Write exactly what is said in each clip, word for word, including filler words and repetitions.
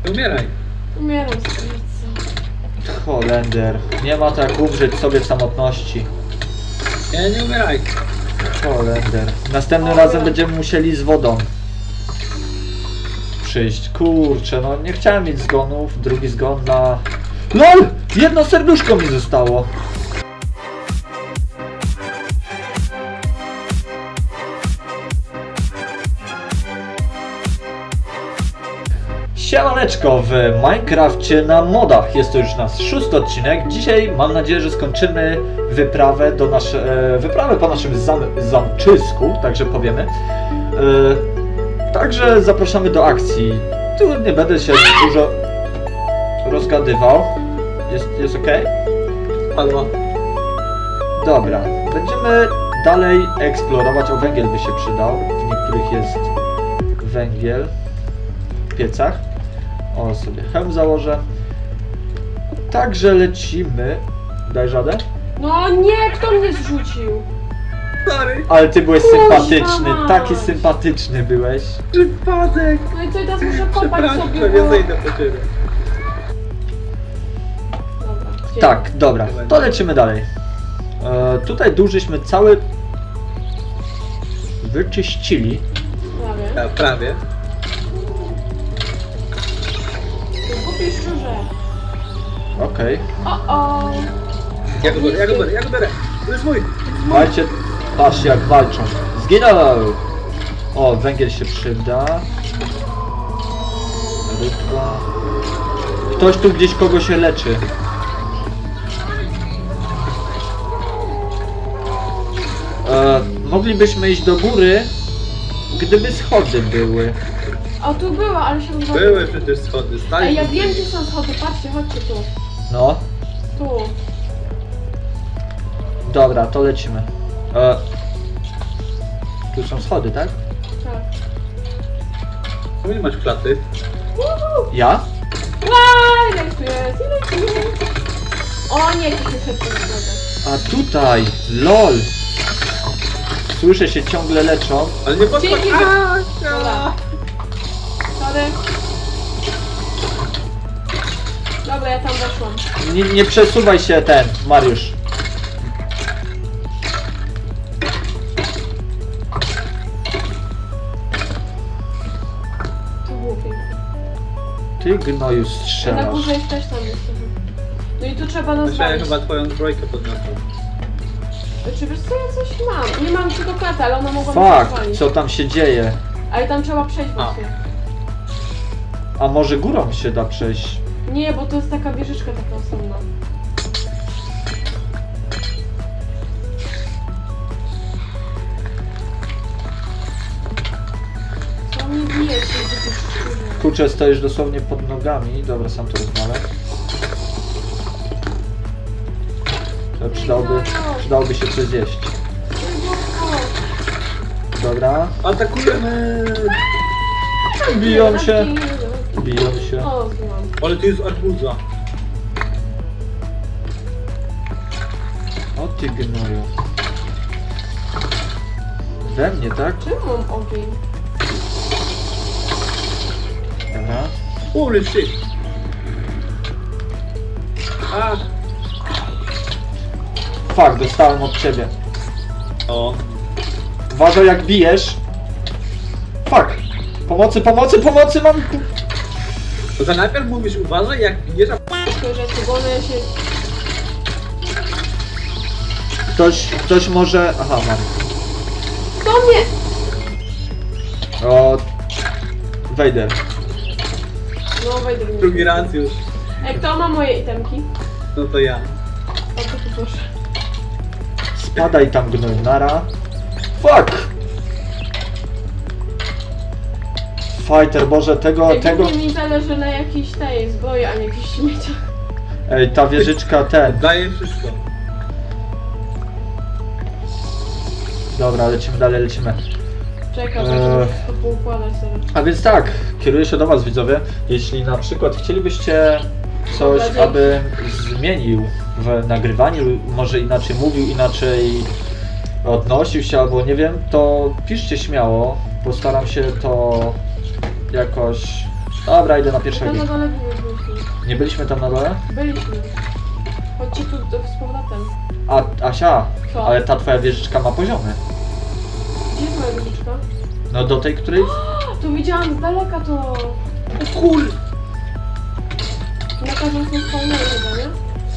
Umieraj. Umieram z serca. Holender. Nie ma tak umrzeć sobie w samotności. Nie, nie umieraj. Holender. Następnym razem będziemy musieli z wodą przyjść. Kurczę, no nie chciałem mieć zgonów. Drugi zgon na... LOL! Jedno serduszko mi zostało. Siemaneczko w Minecrafcie na modach. Jest to już nasz szósty odcinek. Dzisiaj mam nadzieję, że skończymy wyprawę do nasze, e, wyprawę po naszym zam, zamczysku, także powiemy. E, także zapraszamy do akcji. Tu nie będę się dużo rozgadywał. Jest, jest ok? Padła. Dobra, będziemy dalej eksplorować. O, węgiel by się przydał. W niektórych jest węgiel w piecach. O, sobie hełm założę. Także lecimy. Daj żadę? No nie, kto mnie zrzucił? Sorry. Ale ty byłeś Kuźwa sympatyczny, mać. taki sympatyczny byłeś. Przypadek. No i co, i teraz muszę kopać sobie, Przepraszam, bo... ja zejdę po ciebie. Dobra, gdzie? Tak, dobra, to lecimy dalej. E, tutaj dół żeśmy cały wyczyścili. Prawie. Ja, prawie. To głupi szczurze. Okej. O, o. Ja go biorę, ja go biorę, ja go biorę. To jest mój. Słuchajcie, patrzcie jak walczą. Zginął! O, węgiel się przyda. Rybka. Ktoś tu gdzieś kogo się leczy. E, moglibyśmy iść do góry, gdyby schody były. O, tu była, ale się rozwaliła. Były przecież schody, stali. Ej, ja wiem, gdzie są schody, patrzcie, chodźcie tu. No, Tu. dobra, to lecimy. E, tu są schody, tak? Tak. Tu nie masz klaty. Uhu. Ja? Aj, jak tu jest, ile tu jest? O nie, jakiś jest szybko. A tutaj, lol. Słyszę się ciągle leczą. Ale nie podchodź. Dzięki, że- Aaa, Dobra. Sorry. Dobra, ja tam weszłam. Nie, nie przesuwaj się ten, Mariusz. Tu było pięknie. Ty gnoju Na strzelasz. górze jest też tam jest. No i tu trzeba nas Myślałem, znaleźć. chyba twoją zbrojkę podniosłem. Czy wiesz co, ja coś mam? Nie mam tylko klata, ale ona mogła mnie Fuck, rozwalić. co tam się dzieje? Ale tam trzeba przejść A. właśnie. A może górą się da przejść? Nie, bo to jest taka wieżyczka taka osobna. Co mnie bije się, że to szczurze? Kurczę, stoisz dosłownie pod nogami. Dobra, sam to rozwalę. To przydałoby, przydałoby się coś zjeść. Dobra. Atakujemy! Biją się. Biją się. O, złam. Ale tu jest arbuza. O ty gnoju. We mnie, tak? Czym mam ogień? Dobra. Holy shit! A! Fuck, dostałem od ciebie. O! Uważaj jak bijesz. Fuck. Pomocy, pomocy, pomocy mam. To za najpierw mówisz uważaj jak bijesz, a Tylko, że tu one się... Ktoś, ktoś może... Aha, mam. Do mnie! O... Wejdę. No, wejdę w nie. drugi raz już. Ej, kto ma moje itemki? No to ja. O, to tu proszę. Spadaj tam gnoj, nara. Fuck! Fighter, Boże, tego, Ej, tego... głównie mi zależy na jakiejś tej zbroi, a nie jakichś śmieciach. Ej, ta wieżyczka, ten. Daję wszystko. Dobra, lecimy dalej, lecimy. Czekaj, Eee. eee. wszystko poukładać sobie. A więc tak, kieruję się do was, widzowie. Jeśli na przykład chcielibyście coś, Dobra, dzięki. aby zmienił w nagrywaniu, może inaczej mówił, inaczej odnosił się, albo nie wiem, to piszcie śmiało. Postaram się to jakoś Dobra, idę na Tam pierwszego. na dole byliśmy. Nie byliśmy tam na dole? Byliśmy. Chodźcie tu do- z powrotem. A, Asia, Co? ale ta twoja wieżyczka ma poziomy. Gdzie jest moja wieżyczka? No do tej, której... Tu widziałam z daleka to. O kur... Na każdym są spawnery chyba, nie?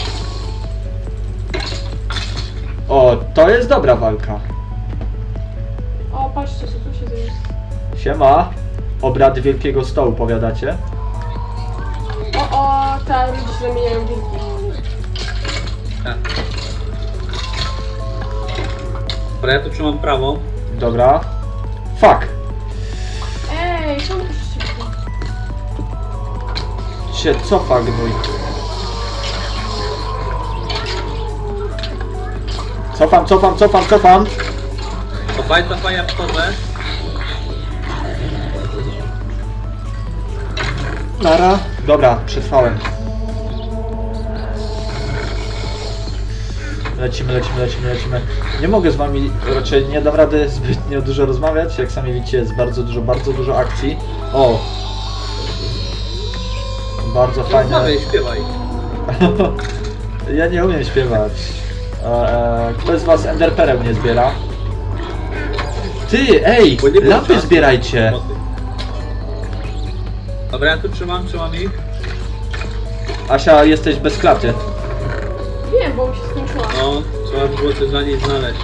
O, to jest dobra walka. O, patrzcie, co tu się dzieje. Siema. Obrady Wielkiego Stołu, powiadacie? O, o, tam ludzie się zamieniają w wilki. Tak. Dobra, ja tu trzymam prawą. Dobra. Fuck. Ej, czemu to szybko? Się cofa gnój. Cofam, cofam, cofam, cofam. Cofaj, cofaj, ja wchodzę. Nara. Dobra, przetrwałem. Lecimy, lecimy, lecimy, lecimy. Nie mogę z wami, raczej nie dam rady zbytnio dużo rozmawiać. Jak sami widzicie, jest bardzo dużo, bardzo dużo akcji. O! Bardzo fajne. Rozmawiaj, śpiewaj. Ja nie umiem śpiewać. Eee, kto z was enderpereł nie zbiera? Ty, ej! Bo nie było Lampy czasu. zbierajcie! Dobra, ja tu trzymam, trzymam ich. Asia, jesteś bez klaty. Wiem, bo mi się skończyła. No, trzeba by było coś dla niej znaleźć.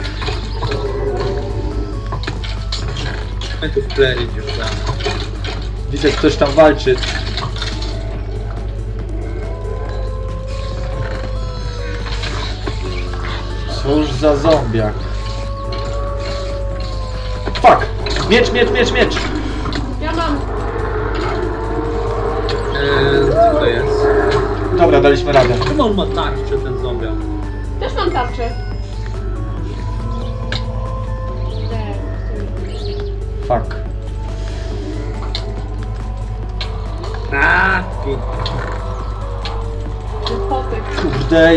My tu wklerić już tam. Widzę, ktoś tam walczy. Cóż za zombiak. Fuck! Miecz, miecz, miecz, miecz! Ja mam. Eee, co to jest? Dobra, daliśmy radę. Czemu on ma tarczę, ten zombiak? Też mam tarczę. Fuck. Aaa, Potek. Kurde.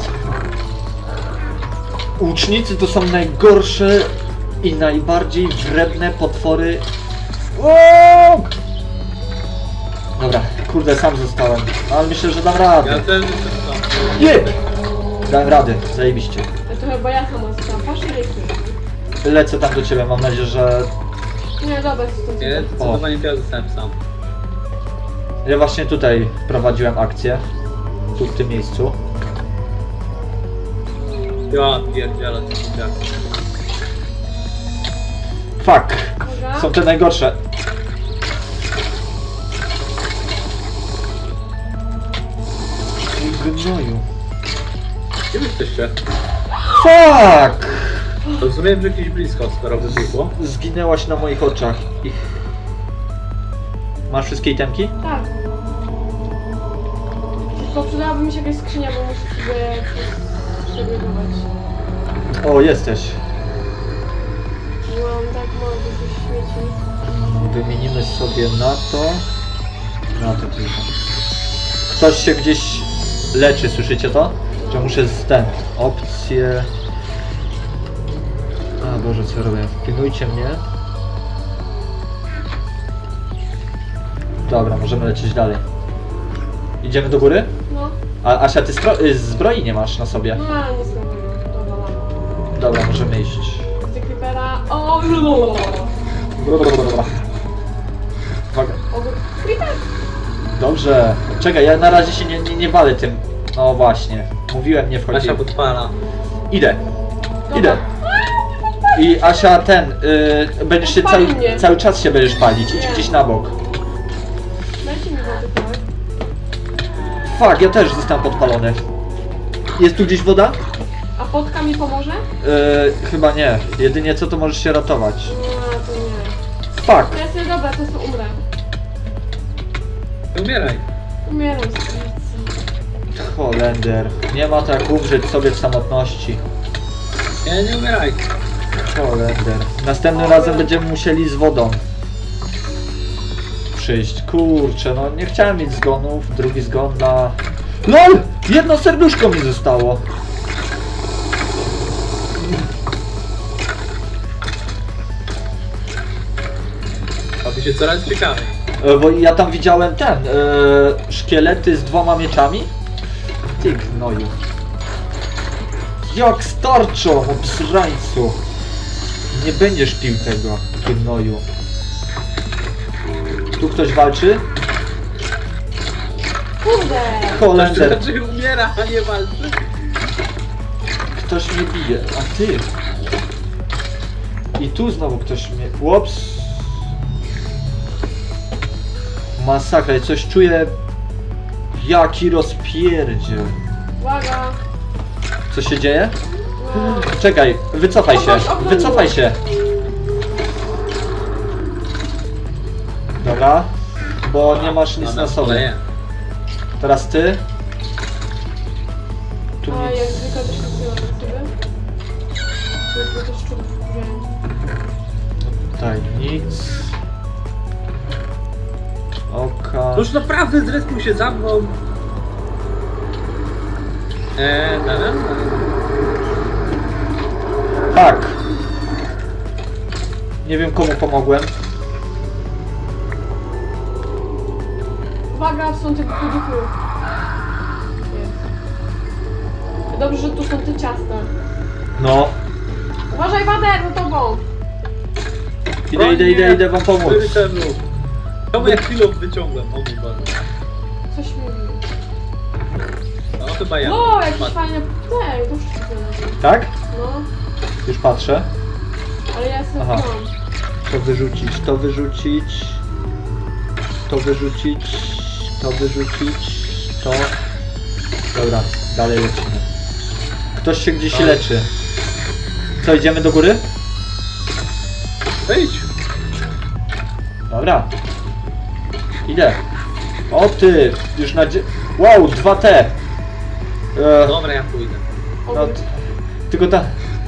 Łucznicy to są najgorsze i najbardziej wredne potwory. O! Dobra, kurde, sam zostałem. Ale myślę, że dam ja radę. też jestem tam. Nie! Dałem radę, zajebiście. To chyba ja sama zostałam. Patrz, ile ich tu. Lecę tam do ciebie, mam nadzieję, że... Nie, dobra, stąd. Nie, zdecydowanie ja zostałem sam. Ja właśnie tutaj prowadziłem akcję. Tu w tym miejscu. Ja pierdzielę, to zombiak. Fuck! Dobra. Są te najgorsze. Ej, gnoju. Gdzie wy jesteście? Fuck! Rozumiem, że jakieś blisko, skoro wybiegło. Zginęłaś na moich oczach. Ich... Masz wszystkie itemki? Tak. Tylko przydałaby mi się jakaś skrzynia, bo muszę sobie przegrywać. O, jesteś. Mam tak mało tych śmieci. Wymienimy sobie na to. Na to tylko. Ktoś się gdzieś leczy, słyszycie to? Że muszę z ten. Opcje. A Boże, co robię? Pilnujcie mnie. Dobra, możemy lecieć dalej. Idziemy do góry? No. A Asia, ty stro- y, zbroi nie masz na sobie. No, ale nie znam. Dobra, mam. Dobra, możemy iść. Widzę creepera. O, lulululu. Uwaga. O, creeper. Dobrze. Czekaj, ja na razie się nie, nie, nie walę tym. No właśnie. Mówiłem, nie Asia wchodziłem. podpala. Idę. Dobra. Idę. I Asia, ten, y, będziesz się cały, Podpali mnie. cały czas się będziesz palić. Idź Nie. gdzieś na bok. Dajcie mi wody, tak? Fuck, ja też zostałem podpalony. Jest tu gdzieś woda? A potka mi pomoże? Yy, chyba nie. Jedynie co to możesz się ratować. Nie, to nie. Fuck. Ja sobie dobra, to sobie umrę. Umieraj. Umieram z kricy. Holender. Nie ma to jak umrzeć sobie w samotności. Nie, nie umieraj. Holender. Następnym razem będziemy musieli z wodą przyjść. Kurczę, no nie chciałem mieć zgonów. Drugi zgon na... LOL! Jedno serduszko mi zostało. Robi się coraz ciekawiej. E, bo ja tam widziałem ten, e, szkielety z dwoma mieczami. Ty gnoju. Jak starczą, obsrańcu. Nie będziesz pił tego, ty gnoju. Tu ktoś walczy? Kurde! Holender. Znaczy umiera, a nie walczy. Ktoś mnie bije, a ty. I tu znowu ktoś mnie... Łops. Masakra, i coś czuję. Jaki rozpierdziel. Uwaga! Co się dzieje? No. Czekaj, wycofaj się, Ogoń, ogoń. wycofaj się. Dobra, bo nie masz nic na sobie. Teraz ty. Tu A jak nic. zwykle też kupiłam na sobie. Zwykle też czuł wziąłem. Tutaj nic. Oka. To już naprawdę zrespił się za mną. Eee, da, da, da. Tak. Nie wiem komu pomogłem. Uwaga, są te produky. Dobrze, że tu są te ciasta. No. Uważaj, Wader, za tobą! Idę, idę, idę, idę wam pomóc. Czemu? Czemu jak chwilę wyciągłem? O mój Boże. Coś mi mówi. No chyba ja. No, jakieś Patrz. fajne... Nie, to już widzę. Tak? No, Już patrzę. ale ja jestem Aha. mam. To wyrzucić, to wyrzucić. To wyrzucić. To wyrzucić. To. Dobra, dalej lecimy. Ktoś się gdzieś Tak. leczy. Co, idziemy do góry? Wejdź. Dobra. Idę. O ty! Już na dzie... Wow, dwa T! E, Dobra, ja pójdę. no, t- tylko ta...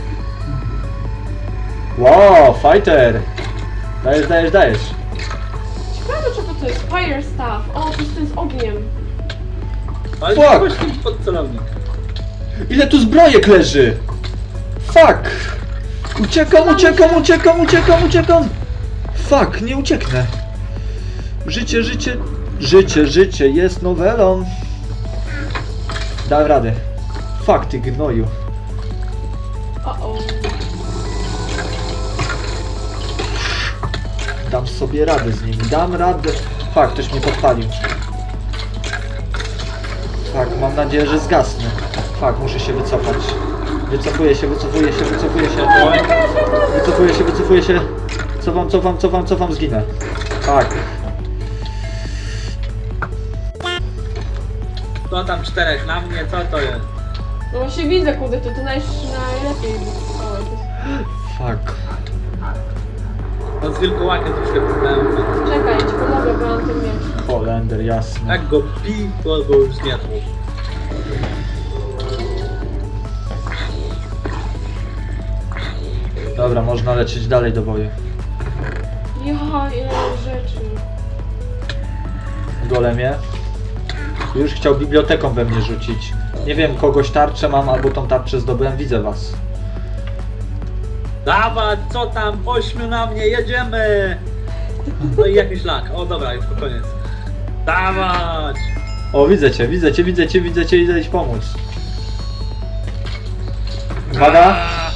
Wow, fighter! Dajesz, dajesz, dajesz. Ciekawe, czego to jest. Fire staff. O, to jest ten z ogniem. Ale Fuck. nie właśnie pod celownik. Ile tu zbrojek leży? Fuck! Uciekam, uciekam, uciekam, uciekam, uciekam! Fuck, nie ucieknę. Życie, życie, życie, życie jest nowelą. Dałem radę. Fuck, ty gnoju. O, o. Dam sobie radę z nimi, dam radę. Fuck, ktoś mnie podpalił. Fuck, mam nadzieję, że zgasnę. Fuck, muszę się wycofać. Wycofuję się, wycofuję się, wycofuję się. Wycofuję się, wycofuję się. Cofam, cofam, cofam, cofam, zginę. Fuck. To tam czterech na mnie, co to jest? No właśnie widzę, kurde, to to naj, najlepiej. O, jakieś... Fuck. No z wilkołakiem troszkę problemu. Czekaj, ci pomogę, bo mam ten miecz. Holender, jasne. Jak go pi, to go już zmiatło. Dobra, można lecieć dalej do boju. Ja, ile rzeczy. Golemie. Już chciał biblioteką we mnie rzucić. Nie wiem, kogoś tarczę mam, albo tą tarczę zdobyłem, widzę was. Dawać, co tam? Ośmiu na mnie, jedziemy! No i jakiś lak. O dobra, już to koniec. Dawać! O, widzę cię, widzę cię, widzę cię, widzę cię, idę ci pomóc. Uwaga!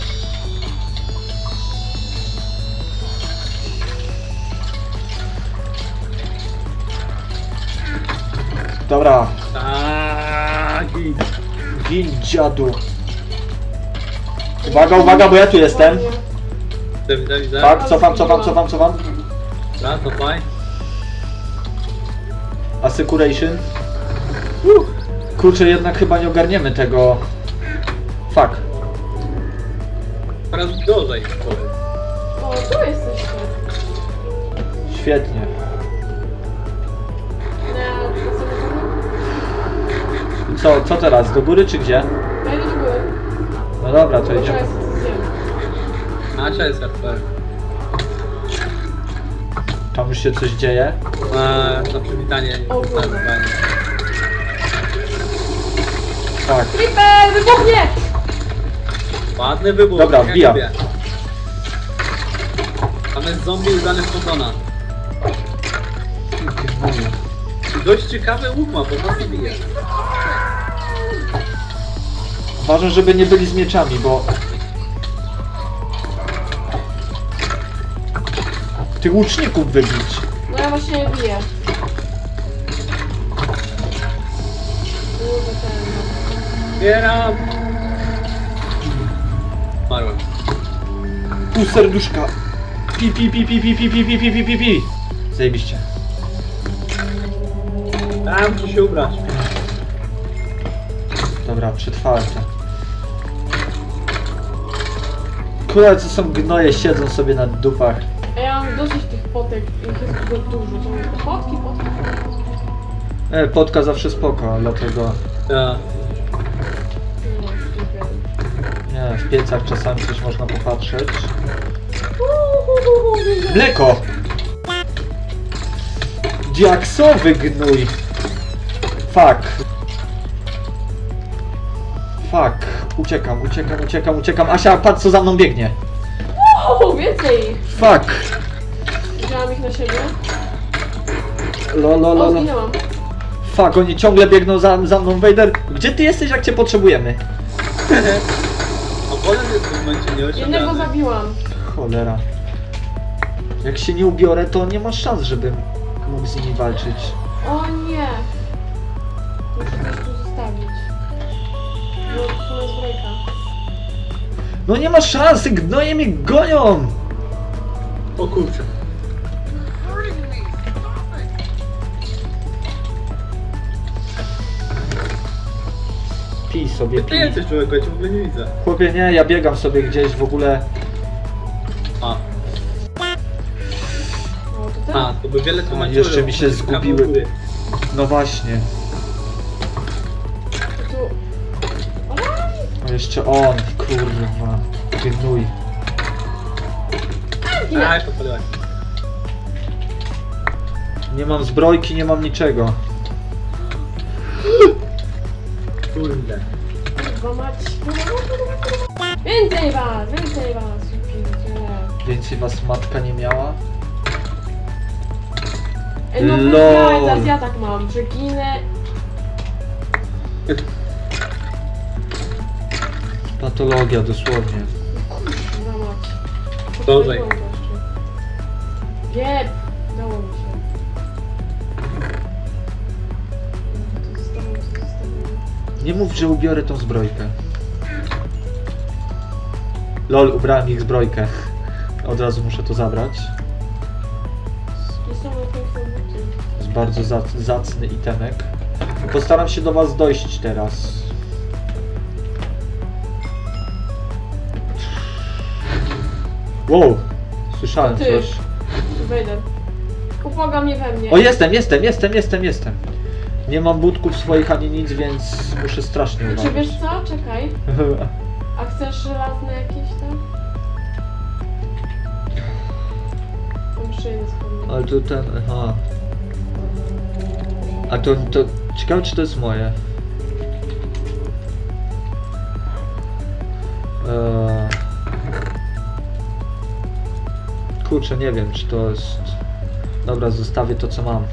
Dobra, Tak, i gin dziadu. Uwaga, uwaga, bo ja tu jestem. widzę, widzę, widzę. Tak, cofam, cofam, cofam, cofam. Raz, to fajnie. Assecuration. Kurczę, jednak chyba nie ogarniemy tego. Fuck. Teraz gorzej powiem. O, tu jesteście. Świetnie. Na I co, co teraz? Do góry czy gdzie? Ja idę do góry. No dobra, to Bo idziemy. teraz coś zjem. Asia jest F P. Tam już się coś dzieje. Eee, na przywitanie. O, kurwa. Tak. Creeper, wybuchnie! Ładny wybuch. Dobra, jak wbijam. lubię. Tam jest zombie udany z Fotona. Dość ciekawy łuk ma, bo nas nie bije. Ważne, żeby nie byli z mieczami, bo... Tych łuczników wybić. No ja właśnie je biję. Kurde, ten, no. Zbieram! Marłem. Pół serduszka. Pi, pi, pi, pi, pi, pi, pi, pi, pi, pi, pi, pi. Zajebiście. A, muszę się ubrać. Dobra, przetrwałem to. Kurde, co są gnoje, siedzą sobie na dupach. A ja mam dosyć tych potek, ich jest dużo, dużo. To mówię, potki, potki, potki. E, potka zawsze spoko, dlatego... Ja. No, super. Nie, w piecach czasami coś można popatrzeć. Mleko! Diaksowy gnój! Fuck. Fuck. Uciekam, uciekam, uciekam, uciekam. Asia, patrz co za mną biegnie. O, więcej ich! Fuck. Wziąłam ich na siebie. Lo, lo, lo, O, lo. zginęłam. Fuck, oni ciągle biegną za, za mną. Vader, gdzie ty jesteś, jak cię potrzebujemy? Oponent jest w tym momencie Jednego nieosiągalny. zabiłam. Cholera. Jak się nie ubiorę, to nie ma szans, żebym mógł z nimi walczyć. O nie! Muszę coś tu zostawić. No, to jest zbrojka. No nie ma szansy, gnoje mnie gonią! O kurczę. Pij sobie, Ty pij. jesteś człowieku, ja cię w ogóle nie widzę. Chłopie, nie, ja biegam sobie gdzieś w ogóle. A, O, to ten? a, to by wiele A, tłumaczyło. jeszcze mi się zgubiły. No właśnie. Tu. A jeszcze on, kurwa. Gnój. Nie. A, podpaliłaś. Nie mam zbrojki, nie mam niczego. Kurde. Kurwa mać. Więcej was! Więcej was! Pierdziele. Więcej was matka nie miała? Ej, no bez Lol. jaj, teraz ja tak mam, że ginę. Patologia, dosłownie. Kurwa mać. Dążej. Wiep! Dało mi się. To zostawiam, to zostawiam. Nie mów, że ubiorę tą zbrojkę. Lol, ubrałem ich zbrojkę. Od razu muszę to zabrać. Nie są piękne buty. To jest bardzo zac zacny itemek. Postaram się do was dojść teraz. Wow! Słyszałem Ty. coś. Wejdę. Upoga mnie we mnie. O, jestem, jestem, jestem, jestem, jestem. Nie mam budków swoich ani nic, więc muszę strasznie Czy uważać. wiesz co? Czekaj. A chcesz żelazne jakieś tam? Mam jeszcze jeden spodnie. Ale to ten, aha. A to, to, ciekawe czy to jest moje. Eee... Kurczę, nie wiem czy to jest... Dobra, zostawię to co mam.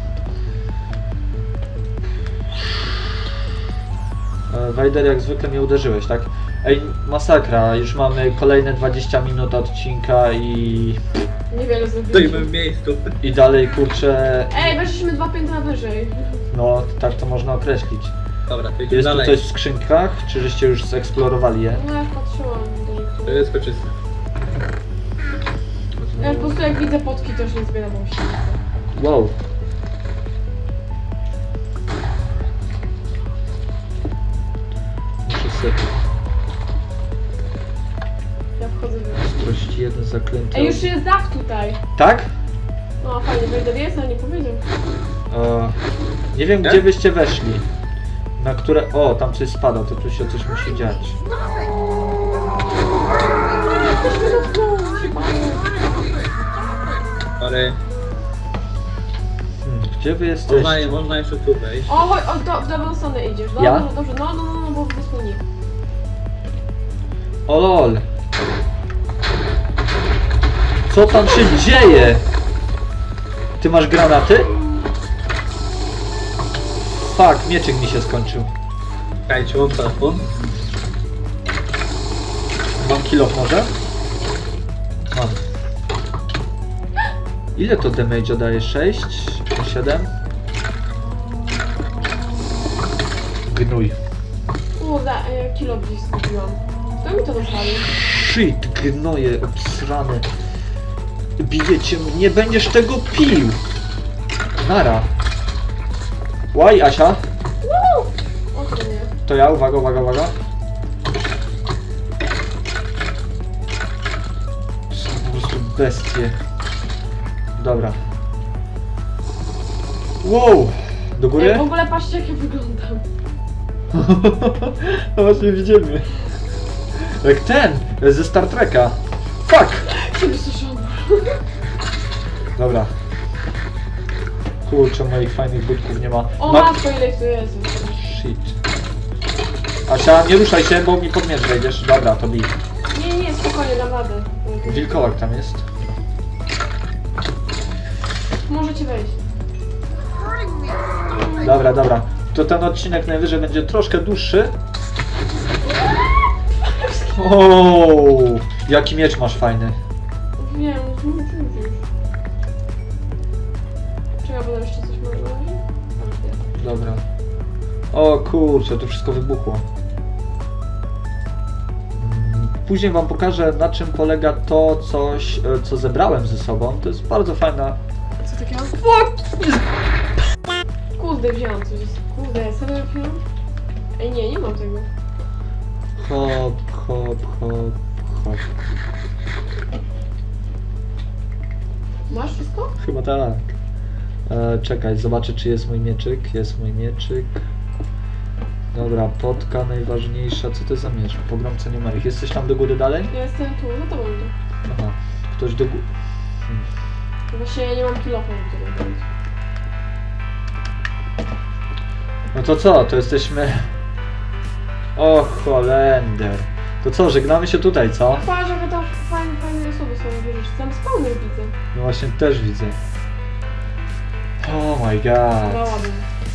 Eee, Vader, jak zwykle mnie uderzyłeś, tak? Ej, masakra, już mamy kolejne dwadzieścia minut odcinka i... Niewiele Stoimy zrobiliśmy. w miejscu. I dalej kurczę... Ej, weszliśmy dwa piętra wyżej. No, tak to można określić. Dobra, to idziemy Jest tu dalej. coś w skrzynkach? Czy żeście już zeksplorowali je? No jak patrzyłam do To niektórych. jest koczyste. Ja po prostu jak widzę potki też nie zbieram się. Wow. Muszę sobie Ja wchodzę w... sprościć jeden zaklęty. Ej, już jest dach tutaj. Tak? No fajnie, Wejder jest, ale nie powiedział. E, nie wiem Nie? gdzie byście weszli. Na które... O, tam coś spada, to tu się coś musi dziać. Ale Hmm, gdzie wy można, jesteście? można jeszcze tu wejść. O, chodź, o, do, w dobrą stronę idziesz. Dobrze, Ja? dobrze, no, no, no, no, bo wysłoni. O lol. Co tam się dzieje? Ty masz granaty? Fuck, mieczyk mi się skończył. Czekajcie, mam telefon. Mam kilo może? Mam. Ile to damage daje? sześć? siedem? Gnój. Kurde, ja kilo gdzieś skupiłam. Kto mi to rozwalił? Shit, gnoje obsrane. Bijecie mnie, nie będziesz tego pił. Nara. Łaj, Asia. Woo! O to nie. To ja, uwaga, uwaga, uwaga. To są po prostu bestie. Dobra. Wow! Do Ej, góry? w ogóle patrzcie jak ja wyglądam. No właśnie widzimy. Jak ten, ze Star Treka. Fuck! Się wysuszono. Dobra. Kurczę, moich fajnych budków nie ma. O Ma- matko, ile ich tu jest. Shit. Asia, nie ruszaj się, bo mi pod miecz wejdziesz. Dobra, to bij. Nie, nie, spokojnie, dam radę. Wilkołak tam jest. Możecie wejść. Dobra, dobra. To ten odcinek najwyżej będzie troszkę dłuższy. O, jaki miecz masz fajny. Wiem, już nie już. Czekaj, bo jeszcze coś może zrobić? Dobra. O kurczę, to wszystko wybuchło. Mm, Później wam pokażę, na czym polega to coś, e, co zebrałem ze sobą. To jest bardzo fajna. Co takiego? Fuck! Kurde, wziąłem coś. Kurde, serio wziąłem? Ej, nie, nie mam tego. Hop, hop, hop, hop. Masz wszystko? Chyba tak. E, czekaj, zobaczę czy jest mój mieczyk. Jest mój mieczyk. Dobra, potka najważniejsza. Co to jest za miecz? Pogromca numerych. Jesteś tam do góry dalej? Ja jestem tu, no to mam to. Aha. Ktoś do góry. Hmm. Właśnie ja nie mam kilofa, żeby to robić. No to co? To jesteśmy... O Holender. To co, żegnamy się tutaj, co? Patrz, jakie tam fajne, fajne osoby są, wiesz, tam spawner widzę. No właśnie też widzę. Oh my god. Dałabym.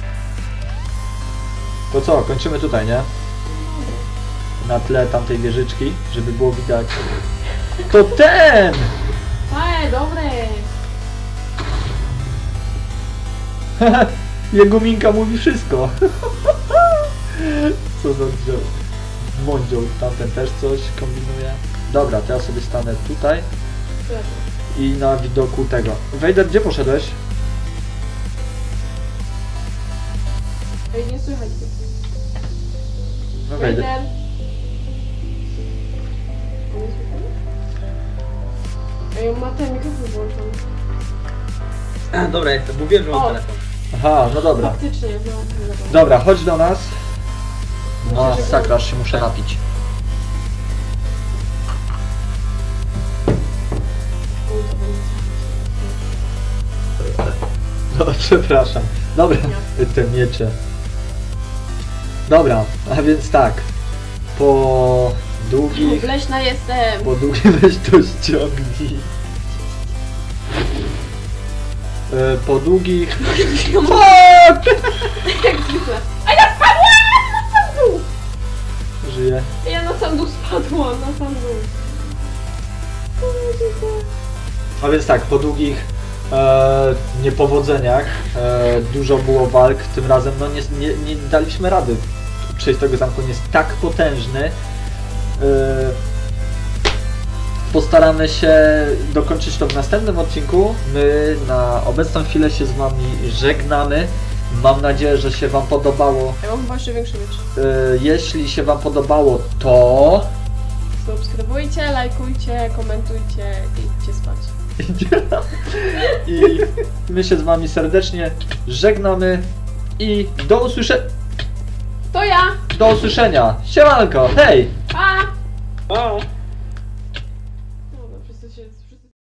To co, kończymy tutaj, nie? Na tle tamtej wieżyczki, żeby było widać. To ten! Ej, dobre! Jego minka mówi wszystko. Co za dział. Mądzioł, tamten też coś kombinuje. Dobra, to ja sobie stanę tutaj i na widoku tego. Wejder, gdzie poszedłeś? Ej, nie słychać go. No Wejder. Wejder. On jest słychać? Ej, on ma ten mikrofon włączony. Dobra, jestem, mówiłem, że mam O. telefon. Aha, no dobra. Faktycznie, no. Dobra. Dobra, chodź do nas. Muszę się Masakra, aż się muszę napić. Oj, to będzie. No, przepraszam. Dobra, te miecze. Dobra, a więc tak. Po długich... Leśna jestem! Po długich weź to ściągnij. E, Po długich... Fuck! Jak zwykle. A ja spadłam! Na sam dół! Żyję. Ja na sam dół spadłam, na sam dół. A więc tak, po długich e, niepowodzeniach e, dużo było walk. Tym razem no nie, nie, nie daliśmy rady przejść tego zamku. On jest tak potężny. E, postaramy się dokończyć to w następnym odcinku. My na obecną chwilę się z wami żegnamy. Mam nadzieję, że się wam podobało. Ja mam chyba jeszcze większy miecz. E, jeśli się wam podobało, to... Subskrybujcie, lajkujcie, komentujcie i idźcie spać. I my się z wami serdecznie żegnamy i do usłyszenia. To ja! Do usłyszenia. Siemanko, hej! Pa! Pa!